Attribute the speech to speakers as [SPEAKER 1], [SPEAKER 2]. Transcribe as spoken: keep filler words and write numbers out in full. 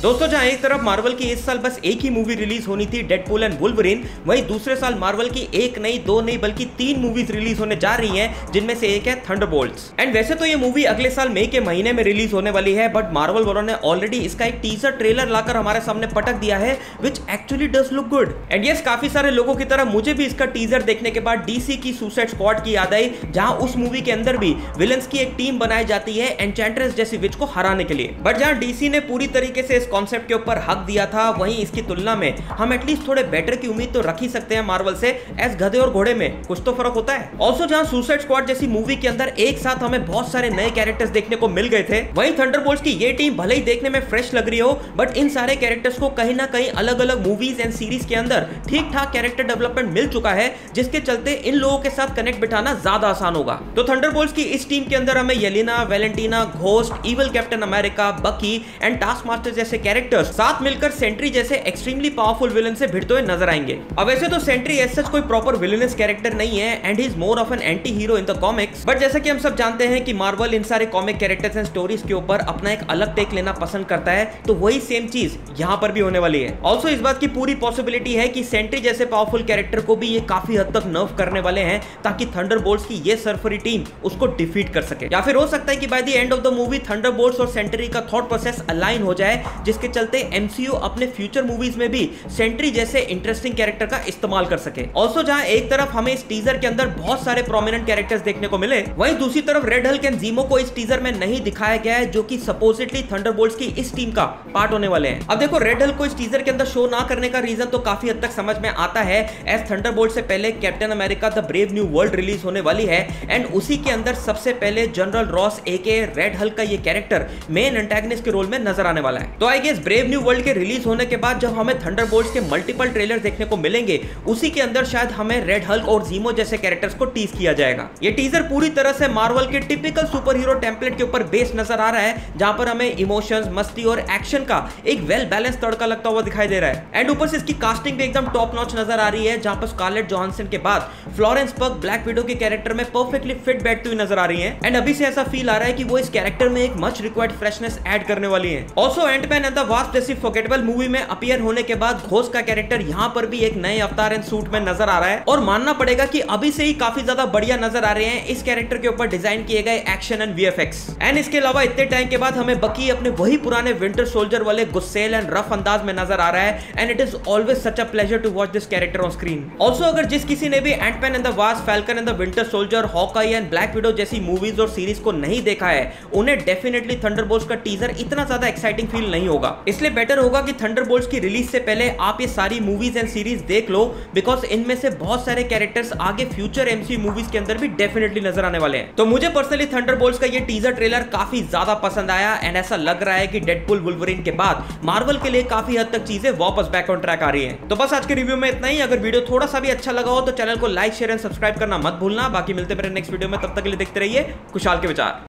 [SPEAKER 1] दोस्तों जहां एक तरफ मार्वल की इस साल बस एक ही मूवी रिलीज होनी थी, डेडपूल एंड वुल्वरीन, वहीं दूसरे साल मार्वल की एक नहीं, दो नहीं बल्कि तीन मूवीज रिलीज होने जा रही हैं, जिनमें से एक है थंडरबोल्ट्स। एंड वैसे तो ये मूवी अगले साल मई के महीने में रिलीज होने वाली है, बट मार्वल वालों ने ऑलरेडी इसका एक टीजर ट्रेलर लाकर हमारे सामने पटक दिया है, which actually does look good. And yes, काफी सारे लोगों की तरह मुझे भी इसका टीजर देखने के बाद डीसी की सुसाइड स्क्वाड की याद आई, जहां उस मूवी के अंदर भी विलन्स की एक टीम बनाई जाती है एन्चेंट्रेस जैसी विच को हराने के लिए। बट जहां डीसी ने पूरी तरीके से इस कॉन्सेप्ट के ऊपर हक दिया था, वहीं इसकी तुलना में हम एटलीस्ट थोड़े बेटर की उम्मीद तो रख ही सकते हैं मार्वल से। एस गधे और घोड़े में कुछ तो फर्क होता है। ऑल्सो जहां सुसाइड स्क्वाड जैसी मूवी के अंदर एक साथ हमें बहुत सारे नए कैरेक्टर्स देखने को मिल गए थे, वहीं थंडरबोल्ट्स की ये टीम भले ही देखने में फ्रेश लग रही हो, बट इन सारे कैरेक्टर्स को कहीं ना कहीं अलग अलग मूवीज एंड सीरीज के अंदर ठीक ठाक कैरेक्टर डेवलपमेंट मिल चुका है, जिसके चलते इन लोगों के साथ कनेक्ट बिठाना ज्यादा आसान होगा। तो थंडरबोल्ट्स की इस टीम के अंदर हमें Yelena, Valentina, Ghost, evil Captain America, Bucky and task master जैसे कैरेक्टर्स साथ मिलकर सेंट्री जैसे एक्सट्रीमली पावरफुल विलन से भिड़ते हुए नजर आएंगे। अब वैसे तो सेंट्री एज सच कोई प्रॉपर विलेनस कैरेक्टर नहीं है and he is more of an anti hero in the comics, but जैसा कि हम सब जानते हैं कि मार्वल इन सारे कॉमिक कैरेक्टर्स एंड स्टोरीज के ऊपर अपना एक अलग टेक लेना पसंद करता है, तो वही सेम चीज यहां पर भी होने वाली है। ऑल्सो इस बात की पूरी पॉसिबिलिटी है कि सेंट्री जैसे पावरफुल कैरेक्टर को भी ये काफी हद तक नर्व करने वाले हैं, ताकि थंडरबोल्ट्स की ये सरफरी टीम उसको डिफीट कर सके। या फिर हो सकता है कि by the end of the movie Thunderbolts और सेंट्री का थॉट प्रोसेस अलाइन हो जाए, जिसके चलते एमसीयू अपने फ्यूचर मूवीज में भी सेंट्री जैसे इंटरेस्टिंग कैरेक्टर का इस्तेमाल कर सके। ऑल्सो जहां एक तरफ हमें इस टीजर के अंदर बहुत सारे प्रोमिनेंट कैरेक्टर्स देखने को मिले, वहीं दूसरी तरफ रेड हल्क एंड ज़ीमो को इस टीजर में नहीं दिखाया गया है, जो कि सपोजिटली थंडरबोल्ट्स की इस टीम का पार्ट होने वाले हैं। अब देखो, रेड हल्क को इस टीजर के अंदर शो ना करने का रीजन तो काफी हद तक समझ में आता है, एज थंडरबोल्ट से पहले Captain America the brave new world release होने वाली है, एंड उसी के अंदर सबसे पहले general Ross aka red Hulk का ये कैरेक्टर मेन एंटागनिस्ट के रोल में नजर आने वाला है। तो I guess brave new world के रिलीज होने के बाद जब हमें थंडरबोल्ट्स के मल्टीपल ट्रेलर देखने को मिलेंगे, उसी के अंदर शायद हमें रेड हल्क और ज़ीमो जैसे कैरेक्टर्स को टीज किया जाएगा। ये टीजर पूरी तरह से मार्वल के टिपिकल सुपर हीरो टेम्पलेट के ऊपर बेस्ड नजर आ रहा है, जहां पर हमें इमोशंस, मस्ती और एक्शन का एक वेल बैलेंस तड़का लगता हुआ दिखाई दे रहा है। एंड ऊपर से इसकी कास्टिंग भी एकदम टॉप नॉच नजर आ रही है, जहां पर स्कारलेट जोहानसन के बाद फ्लोरेंस पग ब्लैक विडो के कैरेक्टर में परफेक्टली फिट बैठती हुई नजर आ रही है। एंड अभी से ऐसा फील आ रहा है कि वो इस कैरेक्टर में एक मच रिक्वायर्ड फ्रेशनेस ऐड करने वाली है। Also Antman and the Wasp जैसी फॉरगेटेबल मूवी में अपीयर होने के बाद घोस्ट का कैरेक्टर यहां पर भी एक नए अवतार एंड सूट में नजर आ रहा है, और मानना पड़ेगा कि अभी से ही काफी ज्यादा बढ़िया नजर आ रहे हैं इस कैरेक्टर के ऊपर डिजाइन किए गए एक्शन एंड वीएफएक्स। एंड इसके अलावा इतने टाइम के बाद हमें बकी अपने वही पुराने विंटर सोल्जर वाले गुस्सेल एंड रफ अंदाज में नजर आ रहा है, and it is always such a pleasure to watch this character on screen. Also अगर जिस किसी ने भी Antman and the Wasp, Falcon and the Winter Soldier, Hawkeye and Black Widow जैसी मूवीज और सीरीज को नहीं देखा है, उन्हें डेफिनेटली थंडरबोल्ट्स का टीजर इतना ज्यादा एक्साइटिंग फील नहीं होगा। इसलिए बेटर होगा कि थंडरबोल्ट्स की रिलीज से पहले आप ये सारी मूवीज एंड सीरीज देख लो, बिकॉज इनमें से बहुत सारे कैरेक्टर्स आगे फ्यूचर एमसीयू मूवीज के अंदर भी डेफिनेटली नजर आने वाले हैं। तो मुझे पर्सनली थंडरबोल्ट्स का ये टीजर ट्रेलर काफी ज्यादा पसंद आया, एंड ऐसा लग रहा है कि डेडपूल वुल्वरीन के बाद मार्वल के लिए काफी हद तक चीजें वापस बैक ऑन ट्रैक आ रही हैं। तो बस आज के रिव्यू में इतना ही। अगर वीडियो थोड़ा सा भी अच्छा लगा हो तो चैनल को लाइक, शेयर एंड सब्सक्राइब करना मत भूलना। बाकी मिलते हैं मेरे नेक्स्ट वीडियो में, तब तक के लिए देखते रहिए खुशहाल के विचार।